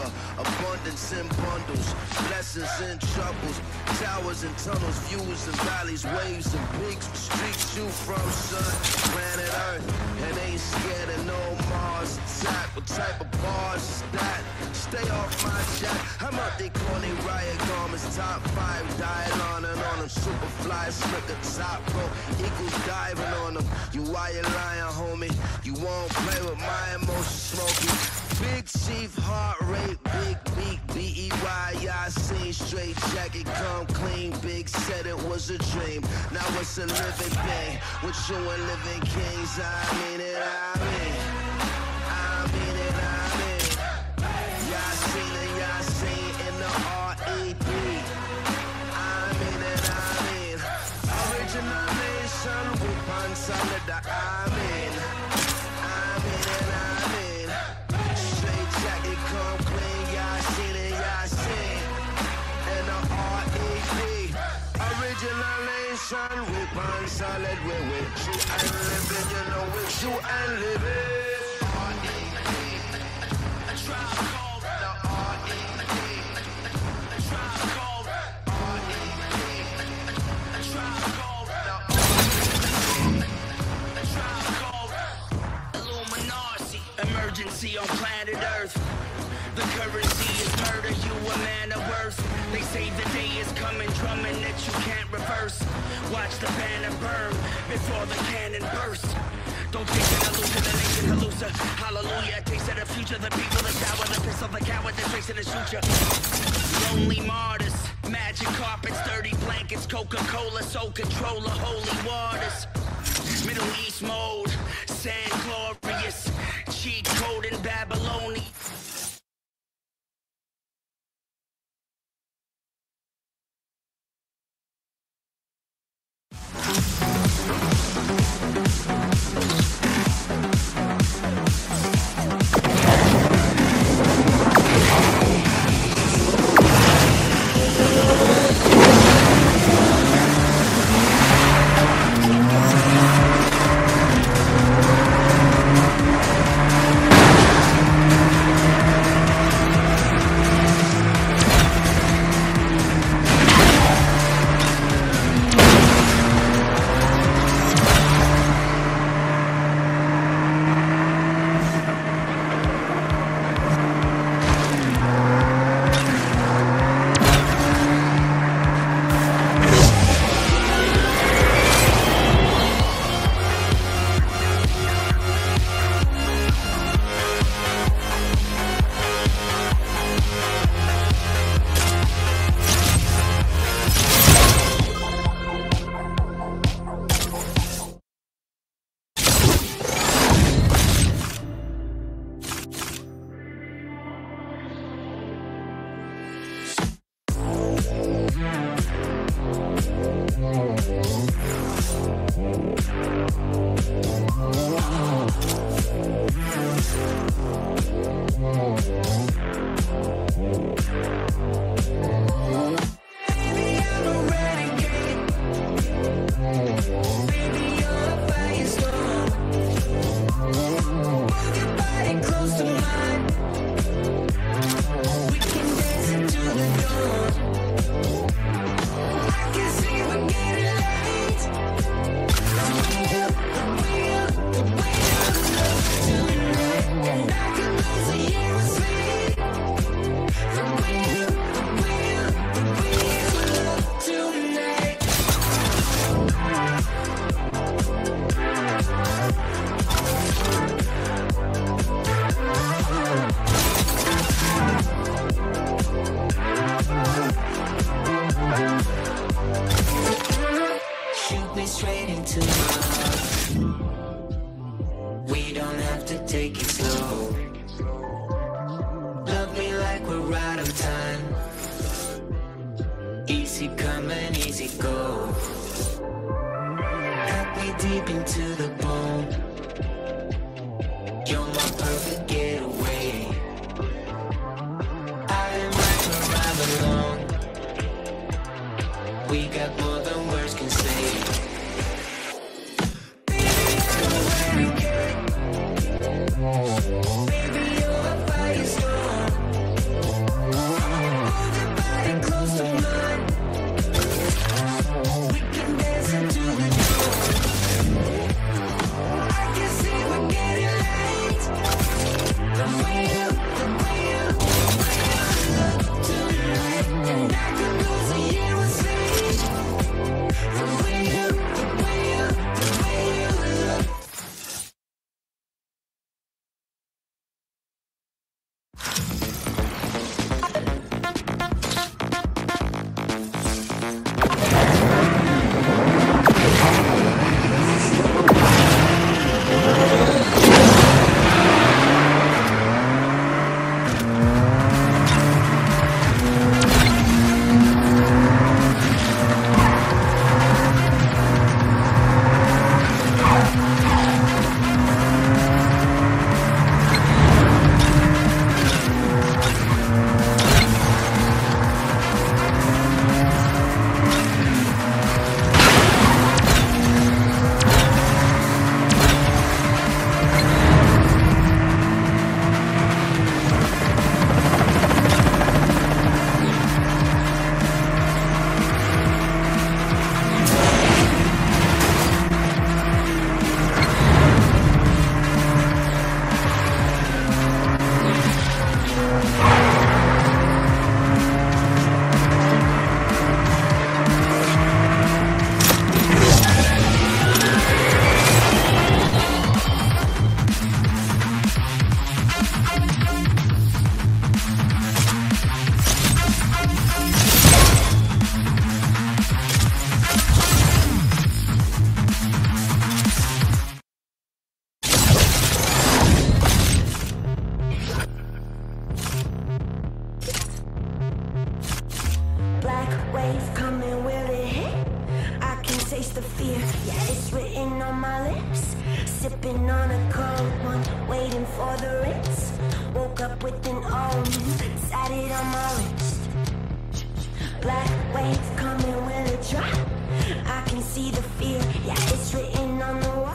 color, abundance in bundles, blessings in troubles, towers and tunnels, views and valleys, waves and peaks, streets you from, son, planet Earth, and ain't scared of no Mars attack. What type of bars is that? Stay off my jack. I'm up they corny riot garments, top 5, dial on and on them, super fly, slicker, top row, equals diving on them. You why you lying, homie? You won't play with my emotions, smoking. Big chief, heart rate, big beat, B-E-Y, I seen straight jacket, come clean, big said it was a dream. Now it's a living thing, with you and living kings, I mean it, I mean. I mean it, I mean. Y'all seen it, y'all seen in the R.E.P. I mean it, I mean. Original nation, with one solid, I mean. I mean it, I mean. Straight jacket, come clean, y'all seen it, y'all seen. In the R.E.P. Original nation, with one solid, we're with you and living, you know, with you and living. Emergency on planet Earth. The currency is murder, you a man of worth. They say the day is coming, drumming that you can't reverse. Watch the banner burn before the cannon burst. Don't take it elusive, the nation elusive. Hallelujah, taste of the future, the people, the tower, the pistol, the coward, the trace in the future. Lonely martyrs, magic carpets, dirty blankets, Coca-Cola, soul controller, holy waters. Middle East mode, sand glorious, cheat code in Babylonian. Easy come and easy go. Cut me deep into the bone. You're my perfect getaway. I am right where I belong. We got more than words can say. Baby, you're a firestorm. wave coming, will it hit? I can taste the fear, yeah, it's written on my lips. Sipping on a cold one, waiting for the rinse. Woke up with an omen, sat it on my wrist. Black wave coming, will it drop? I can see the fear, yeah, it's written on the wall.